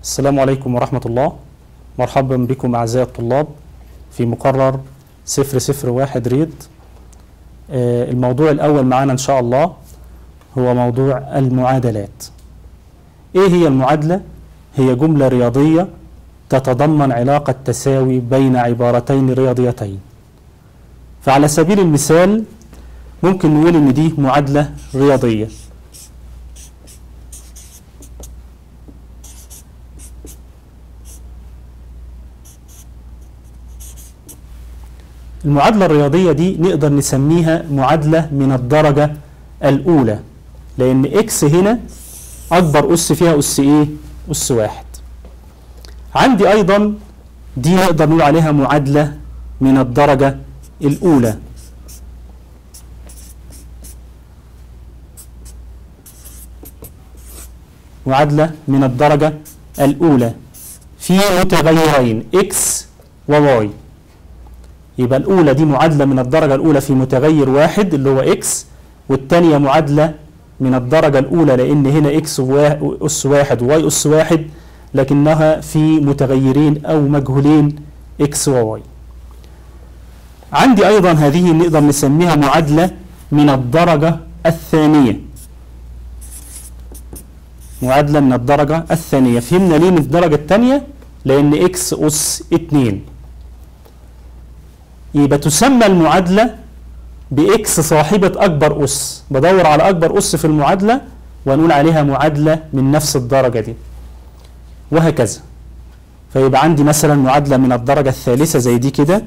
السلام عليكم ورحمة الله. مرحبا بكم أعزائي الطلاب في مقرر 001 ريد. الموضوع الأول معنا إن شاء الله هو موضوع المعادلات. إيه هي المعادلة؟ هي جملة رياضية تتضمن علاقة تساوي بين عبارتين رياضيتين. فعلى سبيل المثال ممكن نقول إن دي معادلة رياضية. المعادلة الرياضية دي نقدر نسميها معادلة من الدرجة الأولى، لأن إكس هنا أكبر أس فيها أس إيه؟ أس واحد. عندي أيضا دي نقدر نقول عليها معادلة من الدرجة الأولى. معادلة من الدرجة الأولى في متغيرين إكس وواي. يبقى الأولى دي معادلة من الدرجة الأولى في متغير واحد اللي هو إكس، والتانية معادلة من الدرجة الأولى لأن هنا إكس أس واحد وواي أس واحد، لكنها في متغيرين أو مجهولين إكس وواي. عندي أيضا هذه نقدر نسميها معادلة من الدرجة الثانية. معادلة من الدرجة الثانية. فهمنا ليه من الدرجة الثانية؟ لأن إكس أس 2. يبقى تسمى المعادلة بإكس صاحبة أكبر أس. بدور على أكبر أس في المعادلة ونقول عليها معادلة من نفس الدرجة دي، وهكذا. فيبقى عندي مثلا معادلة من الدرجة الثالثة زي دي كده.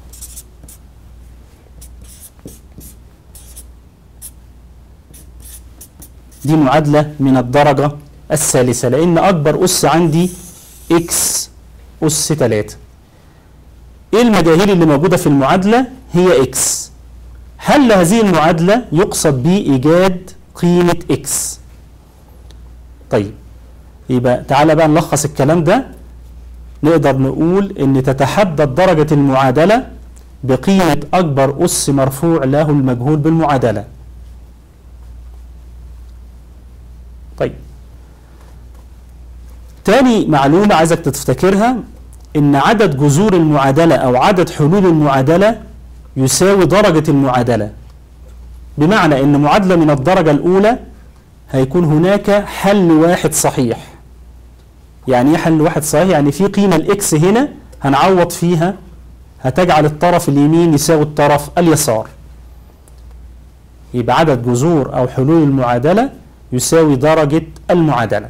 دي معادلة من الدرجة الثالثة لأن أكبر أس عندي إكس أس 3. ايه المجاهيل اللي موجودة في المعادلة؟ هي اكس. حل هذه المعادلة يقصد به ايجاد قيمة اكس. طيب يبقى تعالى بقى نلخص الكلام ده. نقدر نقول ان تتحدد درجة المعادلة بقيمة اكبر اس مرفوع له المجهول بالمعادلة. طيب تاني معلومة عايزك تفتكرها، إن عدد جذور المعادلة أو عدد حلول المعادلة يساوي درجة المعادلة. بمعنى إن معادلة من الدرجة الأولى هيكون هناك حل واحد صحيح. يعني إيه حل واحد صحيح؟ يعني في قيمة الإكس هنا هنعوض فيها هتجعل الطرف اليمين يساوي الطرف اليسار. يبقى عدد جذور أو حلول المعادلة يساوي درجة المعادلة.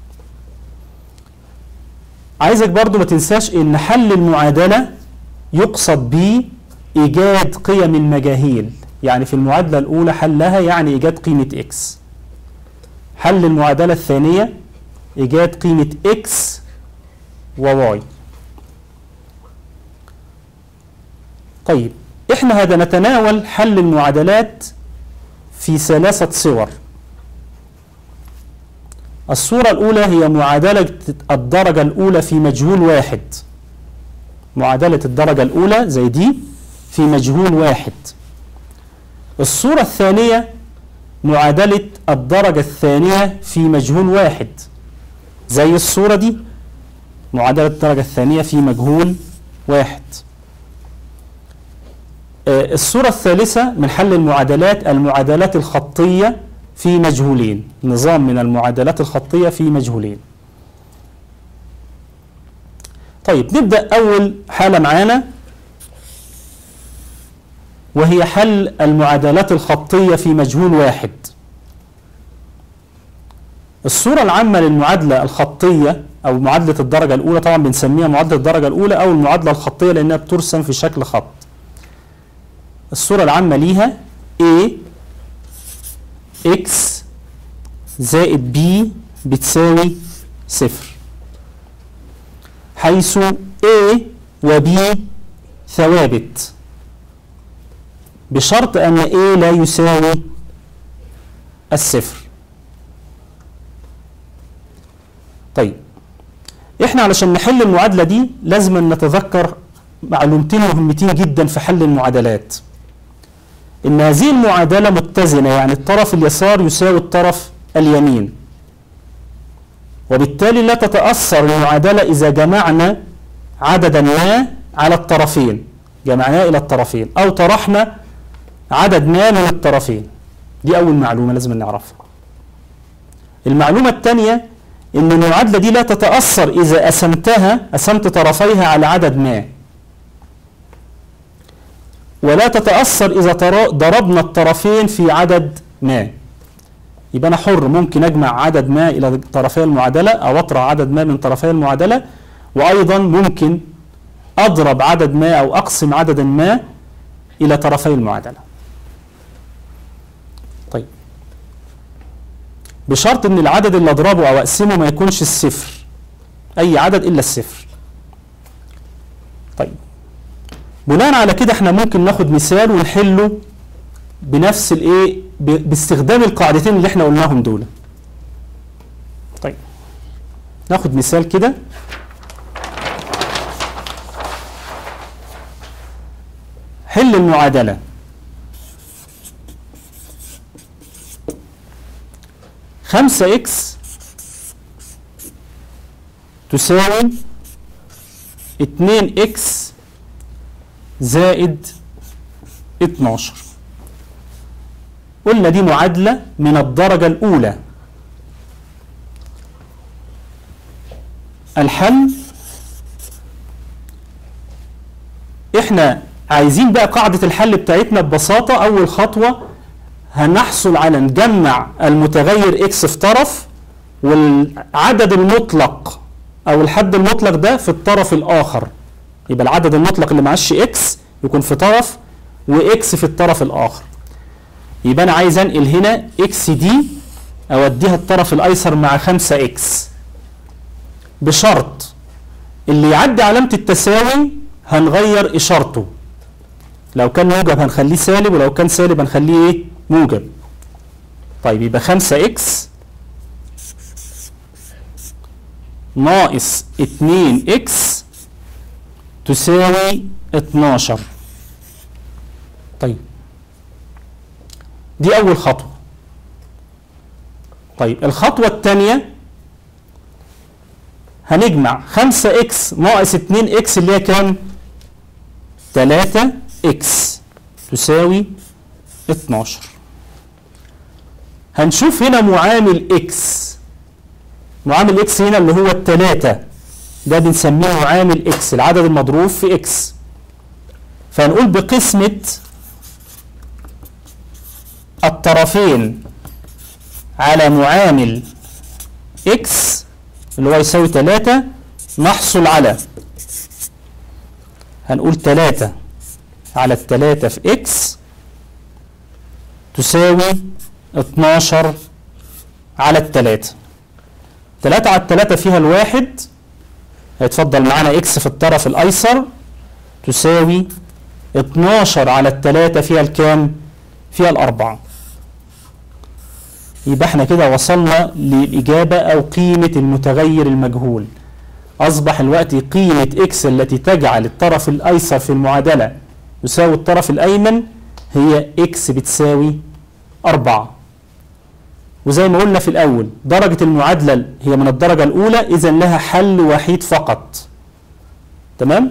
عايزك برضو ما تنساش ان حل المعادلة يقصد به ايجاد قيم المجاهيل. يعني في المعادلة الاولى حلها يعني ايجاد قيمة اكس. حل المعادلة الثانية ايجاد قيمة اكس وواي. طيب احنا هذا نتناول حل المعادلات في 3 صور. الصورة الأولى هي معادلة الدرجة الأولى في مجهول واحد. معادلة الدرجة الأولى زي دي في مجهول واحد. الصورة الثانية معادلة الدرجة الثانية في مجهول واحد زي الصورة دي. معادلة الدرجة الثانية في مجهول واحد. الصورة الثالثة من حل المعادلات المعادلات الخطية في مجهولين. نظام من المعادلات الخطية في مجهولين. طيب نبدأ أول حالة معانا وهي حل المعادلات الخطية في مجهول واحد. الصورة العامة للمعادلة الخطية أو معادلة الدرجة الأولى، طبعا بنسميها معادلة الدرجة الأولى أو المعادلة الخطية لأنها بترسم في شكل خط. الصورة العامة ليها A x زائد b بتساوي 0، حيث a و b ثوابت بشرط أن a لا يساوي 0. طيب احنا علشان نحل المعادلة دي لازم نتذكر معلومتين مهمتين جدا في حل المعادلات. إن هذه المعادلة متزنة، يعني الطرف اليسار يساوي الطرف اليمين. وبالتالي لا تتأثر المعادلة إذا جمعنا عددا ما على الطرفين، جمعناه إلى الطرفين أو طرحنا عدد ما من الطرفين. دي أول معلومة لازم نعرفها. المعلومة الثانية إن المعادلة دي لا تتأثر إذا قسمت طرفيها على عدد ما، ولا تتأثر إذا ضربنا الطرفين في عدد ما. يبقى أنا حر، ممكن أجمع عدد ما إلى طرفي المعادلة أو أطرح عدد ما من طرفي المعادلة، وأيضا ممكن أضرب عدد ما أو أقسم عددا ما إلى طرفي المعادلة. طيب، بشرط إن العدد اللي أضربه أو أقسمه ما يكونش الصفر، أي عدد إلا الصفر. طيب، بناء على كده احنا ممكن ناخد مثال ونحله بنفس الايه، باستخدام القاعدتين اللي احنا قلناهم دول. طيب، ناخد مثال كده. حل المعادلة. خمسة اكس تساوي 2 اكس زائد 12. قلنا دي معادلة من الدرجة الأولى. الحل، احنا عايزين بقى قاعدة الحل بتاعتنا ببساطة. أول خطوة هنحصل على نجمع المتغير اكس في طرف، والعدد المطلق أو الحد المطلق ده في الطرف الآخر. يبقى العدد المطلق اللي معاش اكس يكون في طرف واكس في الطرف الآخر. يبقى أنا عايز أنقل هنا اكس دي أوديها الطرف الأيسر مع 5 اكس، بشرط اللي يعدي علامة التساوي هنغير إشارته. لو كان موجب هنخليه سالب، ولو كان سالب هنخليه ايه؟ موجب. طيب، يبقى 5 اكس ناقص 2 اكس تساوي 12. طيب، دي أول خطوة. طيب، الخطوة الثانية هنجمع 5 اكس ناقص 2 اكس اللي هي كام؟ 3 اكس تساوي 12. هنشوف هنا معامل اكس. معامل اكس هنا اللي هو التلاتة ده بنسميه معامل اكس، العدد المضروب في اكس. فهنقول بقسمة الطرفين على معامل اكس اللي هو يساوي 3 نحصل على، هنقول 3 على 3 في اكس تساوي 12 على 3. 3 على 3 فيها الواحد، هيتفضل معانا اكس في الطرف الايسر تساوي 12 على 3 فيها الكام؟ فيها الأربعة. يبقى احنا كده وصلنا للإجابة أو قيمة المتغير المجهول. أصبح الوقت قيمة اكس التي تجعل الطرف الأيسر في المعادلة يساوي الطرف الأيمن هي اكس بتساوي 4. وزي ما قلنا في الأول درجة المعادلة هي من الدرجة الأولى، إذا لها حل وحيد فقط. تمام؟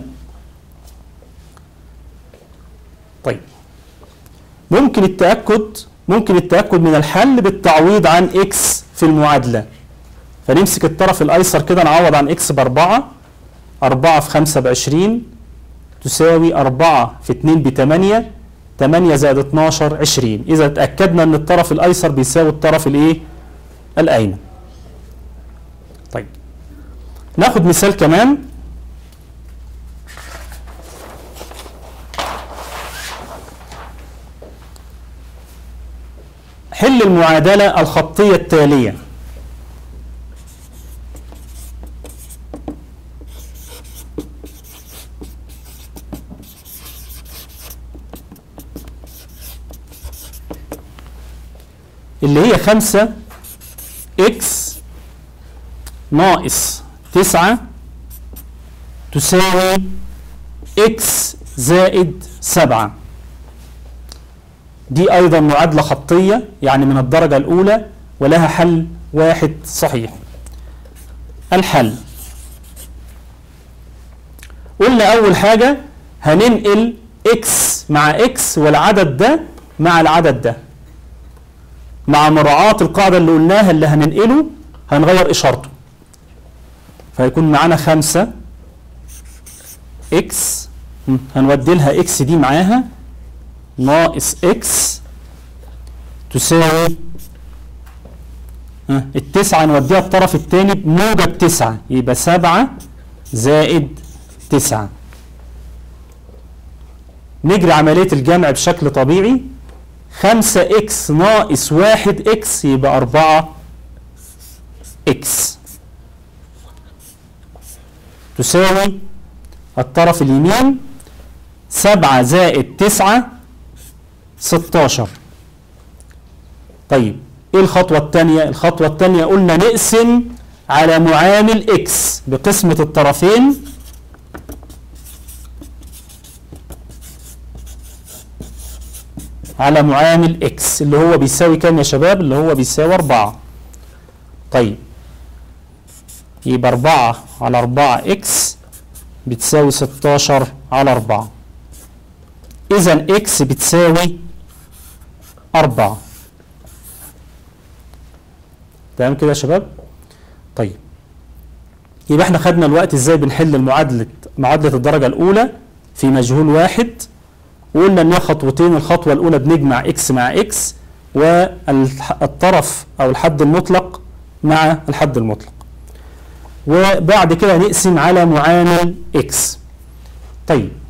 طيب، ممكن التأكد من الحل بالتعويض عن اكس في المعادلة. فنمسك الطرف الأيسر كده نعوض عن اكس ب4. 4 في 5 ب20 تساوي 4 في 2 ب8. 8 زائد 12 20. إذا تأكدنا أن الطرف الأيسر بيساوي الطرف الإيه؟ الأيمن. طيب، ناخد مثال كمان. حل المعادلة الخطية التالية. اللي هي 5 اكس ناقص 9 تساوي اكس زائد 7. دي أيضا معادلة خطية، يعني من الدرجة الأولى، ولها حل واحد صحيح. الحل. قلنا أول حاجة هننقل إكس مع إكس والعدد ده مع العدد ده، مع مراعاة القاعدة اللي قلناها اللي هننقله هنغير إشارته، فيكون معانا 5 إكس هنودي لها إكس دي معاها ناقص إكس تساوي التسعة نوديها الطرف الثاني بموجب 9 يبقى 7 زائد 9. نجري عملية الجمع بشكل طبيعي، 5 إكس ناقص 1 إكس يبقى 4 إكس تساوي الطرف اليمين 7 زائد 9 16. طيب ايه الخطوة الثانية؟ الخطوة الثانية قلنا نقسم على معامل إكس بقسمة الطرفين على معامل إكس اللي هو بيساوي كام يا شباب؟ اللي هو بيساوي 4. طيب يبقى 4 على 4 إكس بتساوي 16 على 4. إذا إكس بتساوي 4. تمام كده يا شباب؟ طيب يبقى احنا خدنا الوقت ازاي بنحل معادلة الدرجة الأولى في مجهول واحد، وقلنا ان هي خطوتين. الخطوة الأولى بنجمع إكس مع إكس والطرف أو الحد المطلق مع الحد المطلق، وبعد كده نقسم على معامل إكس. طيب